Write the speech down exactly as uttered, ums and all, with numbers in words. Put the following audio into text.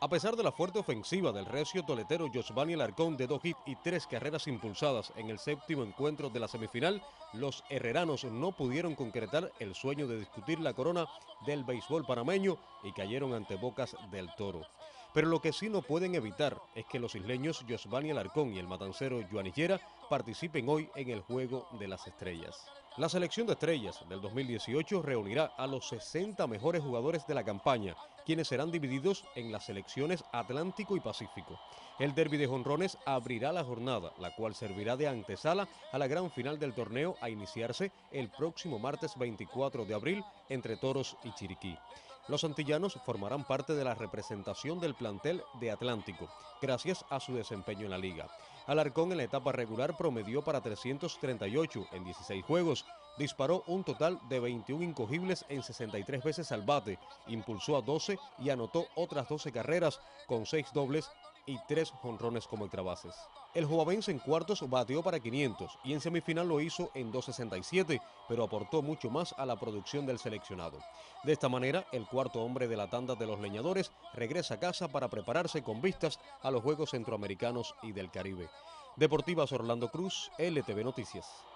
A pesar de la fuerte ofensiva del recio toletero Josvani Alarcón de dos hits y tres carreras impulsadas en el séptimo encuentro de la semifinal, los herreranos no pudieron concretar el sueño de discutir la corona del béisbol panameño y cayeron ante Bocas del Toro. Pero lo que sí no pueden evitar es que los isleños Josvani Alarcón y el matancero Yoani Llera participen hoy en el Juego de las Estrellas. La selección de estrellas del dos mil dieciocho reunirá a los sesenta mejores jugadores de la campaña, quienes serán divididos en las selecciones Atlántico y Pacífico. El derbi de jonrones abrirá la jornada, la cual servirá de antesala a la gran final del torneo a iniciarse el próximo martes veinticuatro de abril entre Toros y Chiriquí. Los antillanos formarán parte de la representación del plantel de Atlántico, gracias a su desempeño en la liga. Alarcón en la etapa regular promedió para trescientos treinta y ocho en dieciséis juegos, disparó un total de veintiún incogibles en sesenta y tres veces al bate, impulsó a doce y anotó otras doce carreras con seis dobles y tres jonrones como extrabases. El jovavense en cuartos bateó para quinientos y en semifinal lo hizo en doscientos sesenta y siete, pero aportó mucho más a la producción del seleccionado. De esta manera, el cuarto hombre de la tanda de los leñadores regresa a casa para prepararse con vistas a los Juegos Centroamericanos y del Caribe. Deportivas Orlando Cruz, L T V Noticias.